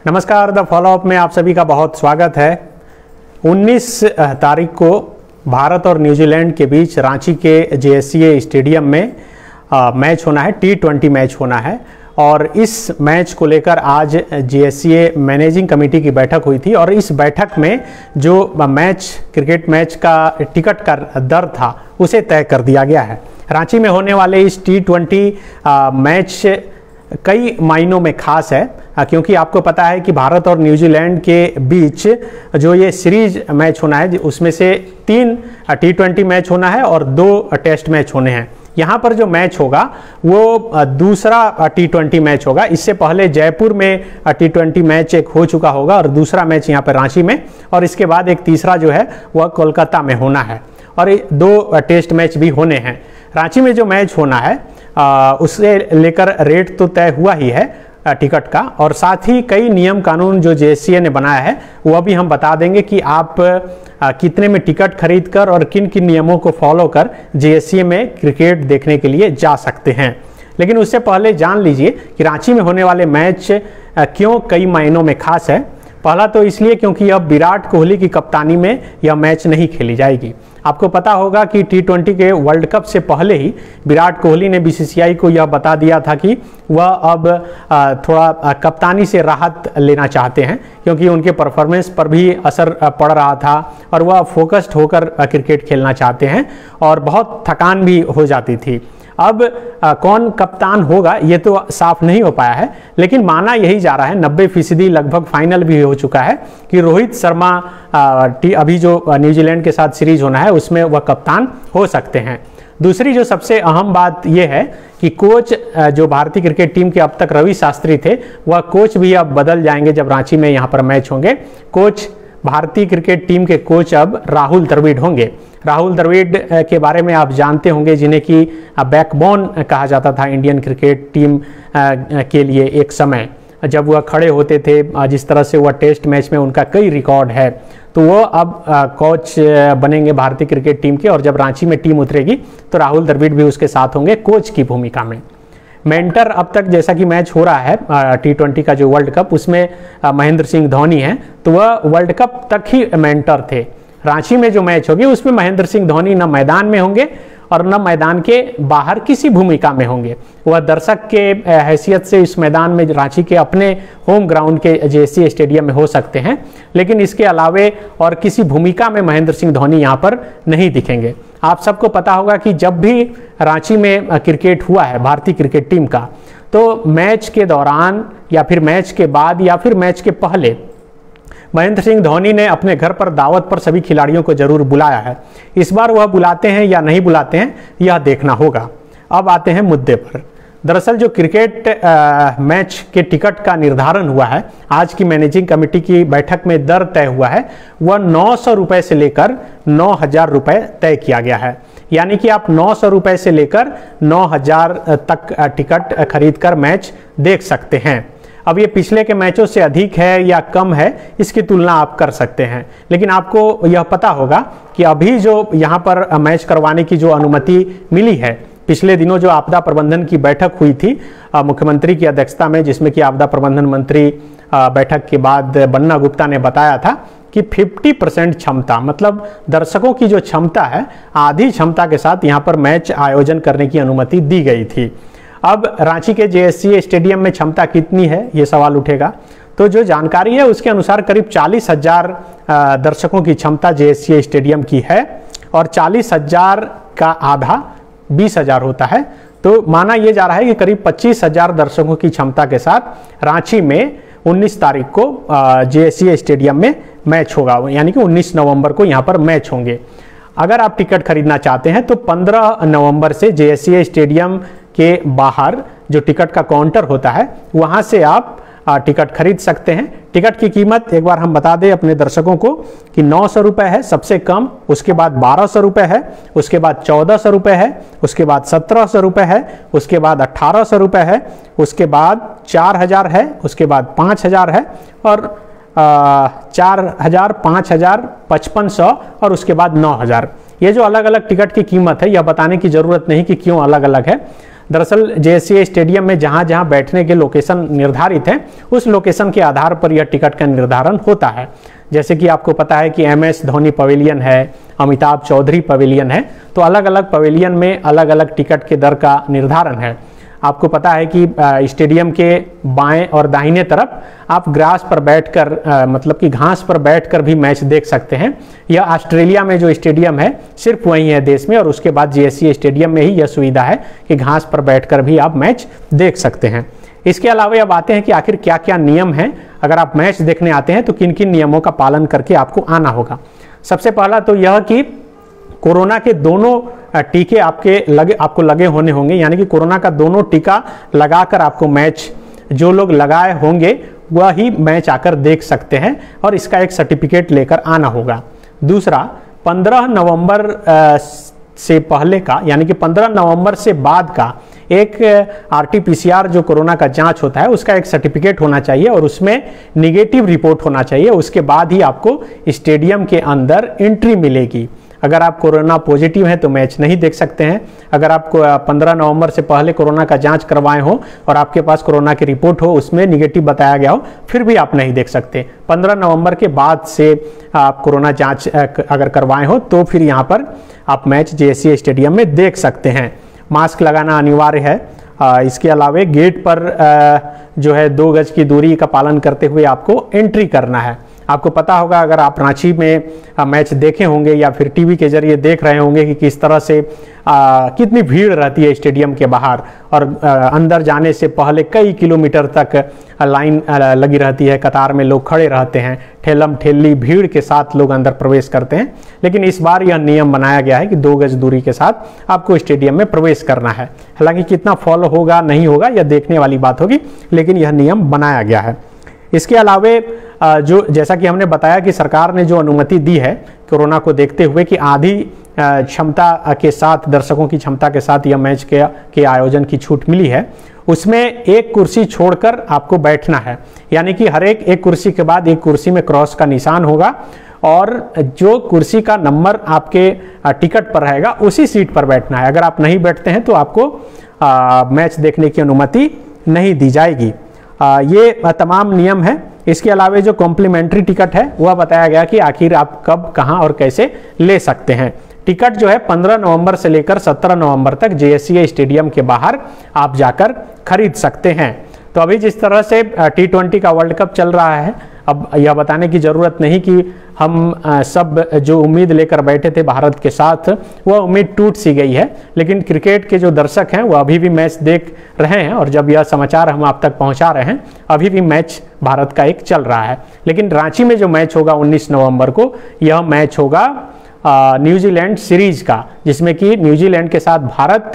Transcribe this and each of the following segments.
नमस्कार, the follow up में आप सभी का बहुत स्वागत है। 19 तारीख को भारत और न्यूजीलैंड के बीच रांची के JSCA स्टेडियम में मैच होना है, T20 मैच होना है। और इस मैच को लेकर आज JSCA मैनेजिंग कमेटी की बैठक हुई थी और इस बैठक में जो क्रिकेट मैच का टिकट का दर था उसे तय कर दिया गया है। रांची में होने वाले इस T20 मैच कई मायनों में खास है, क्योंकि आपको पता है कि भारत और न्यूजीलैंड के बीच जो ये सीरीज मैच होना है उसमें से 3 T20 मैच होना है और 2 टेस्ट मैच होने हैं। यहाँ पर जो मैच होगा वो दूसरा T20 मैच होगा। इससे पहले जयपुर में T20 मैच एक हो चुका होगा और दूसरा मैच यहाँ पर रांची में, और इसके बाद एक तीसरा जो है वह कोलकाता में होना है और 2 टेस्ट मैच भी होने हैं। रांची में जो मैच होना है उससे लेकर रेट तो तय हुआ ही है टिकट का, और साथ ही कई नियम कानून जो JSCA ने बनाया है वह भी हम बता देंगे कि आप कितने में टिकट खरीद कर और किन किन नियमों को फॉलो कर JSCA में क्रिकेट देखने के लिए जा सकते हैं। लेकिन उससे पहले जान लीजिए कि रांची में होने वाले मैच क्यों कई मायनों में खास है। पहला तो इसलिए क्योंकि अब विराट कोहली की कप्तानी में यह मैच नहीं खेली जाएगी। आपको पता होगा कि T20 के वर्ल्ड कप से पहले ही विराट कोहली ने BCCI को यह बता दिया था कि वह अब थोड़ा कप्तानी से राहत लेना चाहते हैं, क्योंकि उनके परफॉर्मेंस पर भी असर पड़ रहा था और वह फोकस्ड होकर क्रिकेट खेलना चाहते हैं और बहुत थकान भी हो जाती थी। अब कौन कप्तान होगा ये तो साफ नहीं हो पाया है, लेकिन माना यही जा रहा है, 90% लगभग फाइनल भी हो चुका है कि रोहित शर्मा अभी जो न्यूजीलैंड के साथ सीरीज होना है उसमें वह कप्तान हो सकते हैं। दूसरी जो सबसे अहम बात यह है कि कोच जो भारतीय क्रिकेट टीम के अब तक रवि शास्त्री थे वह कोच भी अब बदल जाएंगे जब रांची में यहाँ पर मैच होंगे। कोच भारतीय क्रिकेट टीम के कोच अब राहुल द्रविड़ होंगे। राहुल द्रविड़ के बारे में आप जानते होंगे, जिन्हें कि बैकबोन कहा जाता था इंडियन क्रिकेट टीम के लिए एक समय जब वह खड़े होते थे। जिस तरह से वह टेस्ट मैच में उनका कई रिकॉर्ड है, तो वो अब कोच बनेंगे भारतीय क्रिकेट टीम के, और जब रांची में टीम उतरेगी तो राहुल द्रविड़ भी उसके साथ होंगे कोच की भूमिका में। मेंटर अब तक जैसा कि मैच हो रहा है T20 का जो वर्ल्ड कप, उसमें महेंद्र सिंह धोनी है, तो वह वर्ल्ड कप तक ही मेंटर थे। रांची में जो मैच होगी उसमें महेंद्र सिंह धोनी न मैदान में होंगे और न मैदान के बाहर किसी भूमिका में होंगे। वह दर्शक के हैसियत से इस मैदान में रांची के अपने होम ग्राउंड के JSCA स्टेडियम में हो सकते हैं, लेकिन इसके अलावे और किसी भूमिका में महेंद्र सिंह धोनी यहाँ पर नहीं दिखेंगे। आप सबको पता होगा कि जब भी रांची में क्रिकेट हुआ है भारतीय क्रिकेट टीम का, तो मैच के दौरान या फिर मैच के बाद या फिर मैच के पहले महेंद्र सिंह धोनी ने अपने घर पर दावत पर सभी खिलाड़ियों को जरूर बुलाया है। इस बार वह बुलाते हैं या नहीं बुलाते हैं यह देखना होगा। अब आते हैं मुद्दे पर। दरअसल जो क्रिकेट मैच के टिकट का निर्धारण हुआ है, आज की मैनेजिंग कमेटी की बैठक में दर तय हुआ है, वह 900 रुपए से लेकर 9000 रुपए तय किया गया है। यानी कि आप 900 रुपए से लेकर 9000 तक टिकट खरीद कर मैच देख सकते हैं। अब ये पिछले के मैचों से अधिक है या कम है, इसकी तुलना आप कर सकते हैं, लेकिन आपको यह पता होगा कि अभी जो यहाँ पर मैच करवाने की जो अनुमति मिली है, पिछले दिनों जो आपदा प्रबंधन की बैठक हुई थी मुख्यमंत्री की अध्यक्षता में, जिसमें कि आपदा प्रबंधन मंत्री बैठक के बाद बन्ना गुप्ता ने बताया था कि 50% क्षमता, मतलब दर्शकों की जो क्षमता है आधी क्षमता के साथ यहाँ पर मैच आयोजन करने की अनुमति दी गई थी। अब रांची के JSCA स्टेडियम में क्षमता कितनी है ये सवाल उठेगा। तो जो जानकारी है उसके अनुसार करीब 40,000 दर्शकों की क्षमता JSCA स्टेडियम की है, और 40,000 का आधा 20,000 होता है। तो माना यह जा रहा है कि करीब 25,000 दर्शकों की क्षमता के साथ रांची में 19 तारीख को JSCA स्टेडियम में मैच होगा, यानी कि 19 नवंबर को यहाँ पर मैच होंगे। अगर आप टिकट खरीदना चाहते हैं तो 15 नवंबर से JSCA स्टेडियम के बाहर जो टिकट का काउंटर होता है वहां से आप टिकट खरीद सकते हैं। टिकट की कीमत एक बार हम बता दें अपने दर्शकों को कि 900 रुपए है सबसे कम, उसके बाद 1200 रुपए है, उसके बाद 1400 रुपए है, उसके बाद 1700 रुपए है, उसके बाद 1800 रुपए है, उसके बाद 4000 है, उसके बाद 5000 है, और 4000, 5000, 5500 और उसके बाद 9000। ये जो अलग अलग टिकट की कीमत है यह बताने की जरूरत नहीं कि क्यों अलग अलग है। दरअसल जेएससीए स्टेडियम में जहां जहां बैठने के लोकेशन निर्धारित हैं, उस लोकेशन के आधार पर यह टिकट का निर्धारण होता है। जैसे कि आपको पता है कि MS धोनी पवेलियन है, अमिताभ चौधरी पवेलियन है, तो अलग अलग पवेलियन में अलग अलग टिकट के दर का निर्धारण है। आपको पता है कि स्टेडियम के बाएं और दाहिने तरफ आप ग्रास पर बैठकर मतलब कि घास पर बैठकर भी मैच देख सकते हैं। यह ऑस्ट्रेलिया में जो स्टेडियम है सिर्फ वही है देश में, और उसके बाद जेएससीए स्टेडियम में ही यह सुविधा है कि घास पर बैठकर भी आप मैच देख सकते हैं। इसके अलावा अब आते हैं कि आखिर क्या क्या नियम हैं, अगर आप मैच देखने आते हैं तो किन किन नियमों का पालन करके आपको आना होगा। सबसे पहला तो यह कि कोरोना के दोनों टीके आपको लगे होने होंगे, यानी कि कोरोना का दोनों टीका लगाकर आपको मैच, जो लोग लगाए होंगे वह ही मैच आकर देख सकते हैं, और इसका एक सर्टिफिकेट लेकर आना होगा। दूसरा, 15 नवंबर से पहले का, यानी कि 15 नवंबर से बाद का एक RT-PCR जो कोरोना का जांच होता है उसका एक सर्टिफिकेट होना चाहिए, और उसमें निगेटिव रिपोर्ट होना चाहिए। उसके बाद ही आपको स्टेडियम के अंदर एंट्री मिलेगी। अगर आप कोरोना पॉजिटिव हैं तो मैच नहीं देख सकते हैं। अगर आपको 15 नवंबर से पहले कोरोना का जांच करवाए हो और आपके पास कोरोना की रिपोर्ट हो, उसमें निगेटिव बताया गया हो, फिर भी आप नहीं देख सकते। 15 नवंबर के बाद से आप कोरोना जांच अगर करवाए हो तो फिर यहाँ पर आप मैच जेएससीए स्टेडियम में देख सकते हैं। मास्क लगाना अनिवार्य है। इसके अलावा गेट पर जो है 2 गज की दूरी का पालन करते हुए आपको एंट्री करना है। आपको पता होगा, अगर आप रांची में मैच देखे होंगे या फिर टीवी के जरिए देख रहे होंगे कि किस तरह से कितनी भीड़ रहती है स्टेडियम के बाहर, और अंदर जाने से पहले कई किलोमीटर तक लाइन लगी रहती है, कतार में लोग खड़े रहते हैं, ठेलम ठेली भीड़ के साथ लोग अंदर प्रवेश करते हैं। लेकिन इस बार यह नियम बनाया गया है कि 2 गज दूरी के साथ आपको स्टेडियम में प्रवेश करना है। हालांकि कितना फॉलो होगा नहीं होगा यह देखने वाली बात होगी, लेकिन यह नियम बनाया गया है। इसके अलावे जो जैसा कि हमने बताया कि सरकार ने जो अनुमति दी है कोरोना को देखते हुए कि आधी क्षमता के साथ, दर्शकों की क्षमता के साथ यह मैच के आयोजन की छूट मिली है, उसमें एक कुर्सी छोड़कर आपको बैठना है। यानी कि हर एक कुर्सी के बाद एक कुर्सी में क्रॉस का निशान होगा, और जो कुर्सी का नंबर आपके टिकट पर रहेगा उसी सीट पर बैठना है। अगर आप नहीं बैठते हैं तो आपको मैच देखने की अनुमति नहीं दी जाएगी। ये तमाम नियम है। इसके अलावा जो कॉम्प्लीमेंट्री टिकट है वह बताया गया कि आखिर आप कब, कहां और कैसे ले सकते हैं। टिकट जो है 15 नवंबर से लेकर 17 नवंबर तक जेएससीए स्टेडियम के बाहर आप जाकर खरीद सकते हैं। तो अभी जिस तरह से T20 का वर्ल्ड कप चल रहा है, अब यह बताने की ज़रूरत नहीं कि हम सब जो उम्मीद लेकर बैठे थे भारत के साथ वह उम्मीद टूट सी गई है। लेकिन क्रिकेट के जो दर्शक हैं वह अभी भी मैच देख रहे हैं, और जब यह समाचार हम आप तक पहुंचा रहे हैं अभी भी मैच भारत का एक चल रहा है। लेकिन रांची में जो मैच होगा 19 नवंबर को, यह मैच होगा न्यूजीलैंड सीरीज का, जिसमें कि न्यूजीलैंड के साथ भारत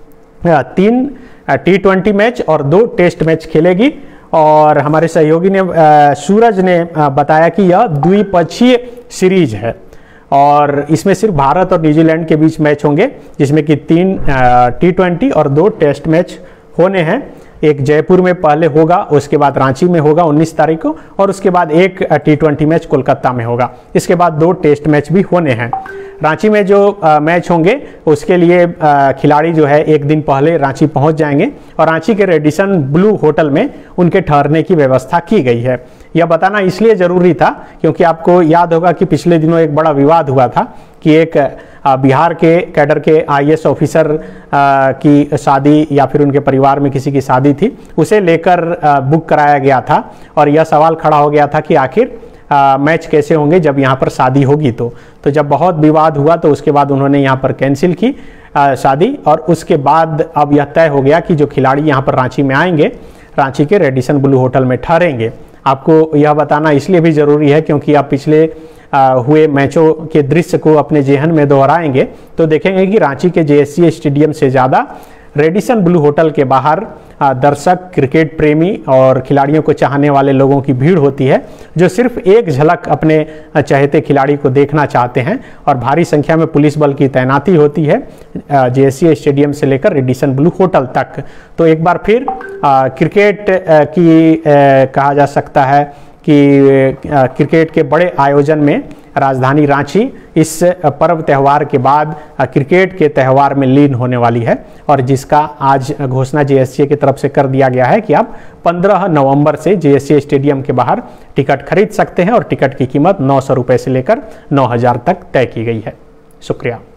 3 T20 मैच और 2 टेस्ट मैच खेलेगी। और हमारे सहयोगी ने सूरज ने बताया कि यह द्विपक्षीय सीरीज है, और इसमें सिर्फ भारत और न्यूजीलैंड के बीच मैच होंगे, जिसमें कि 3 T20 और 2 टेस्ट मैच होने हैं। एक जयपुर में पहले होगा, उसके बाद रांची में होगा 19 तारीख को, और उसके बाद एक T20 मैच कोलकाता में होगा। इसके बाद 2 टेस्ट मैच भी होने हैं। रांची में जो मैच होंगे उसके लिए खिलाड़ी जो है एक दिन पहले रांची पहुंच जाएंगे, और रांची के रेडिसन ब्लू होटल में उनके ठहरने की व्यवस्था की गई है। यह बताना इसलिए ज़रूरी था क्योंकि आपको याद होगा कि पिछले दिनों एक बड़ा विवाद हुआ था कि एक बिहार के कैडर के IAS ऑफिसर की शादी या फिर उनके परिवार में किसी की शादी थी, उसे लेकर बुक कराया गया था, और यह सवाल खड़ा हो गया था कि आखिर मैच कैसे होंगे जब यहाँ पर शादी होगी। तो जब बहुत विवाद हुआ तो उसके बाद उन्होंने यहाँ पर कैंसिल की शादी, और उसके बाद अब यह तय हो गया कि जो खिलाड़ी यहाँ पर रांची में आएंगे, रांची के रेडिसन ब्लू होटल में ठहरेंगे। आपको यह बताना इसलिए भी ज़रूरी है क्योंकि आप पिछले हुए मैचों के दृश्य को अपने जेहन में दोहराएंगे तो देखेंगे कि रांची के जेएससीए स्टेडियम से ज़्यादा रेडिसन ब्लू होटल के बाहर दर्शक, क्रिकेट प्रेमी और खिलाड़ियों को चाहने वाले लोगों की भीड़ होती है, जो सिर्फ एक झलक अपने चहेते खिलाड़ी को देखना चाहते हैं। और भारी संख्या में पुलिस बल की तैनाती होती है जेएससीए स्टेडियम से लेकर रेडिसन ब्लू होटल तक। तो एक बार फिर क्रिकेट की कहा जा सकता है कि क्रिकेट के बड़े आयोजन में राजधानी रांची इस पर्व त्यौहार के बाद क्रिकेट के त्यौहार में लीन होने वाली है, और जिसका आज घोषणा जेएससीए की तरफ से कर दिया गया है कि आप 15 नवंबर से जेएससीए स्टेडियम के बाहर टिकट खरीद सकते हैं, और टिकट की कीमत 900 रुपये से लेकर 9000 तक तय की गई है। शुक्रिया।